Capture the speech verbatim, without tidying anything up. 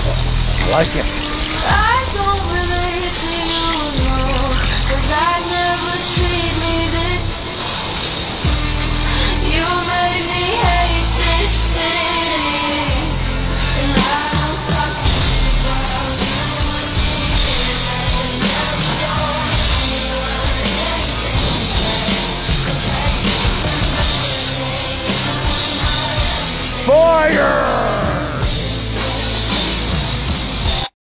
good. I like it. I don't relate to you alone, 'cause I never treated it. You made me hate this city, and I don't talk about Fire!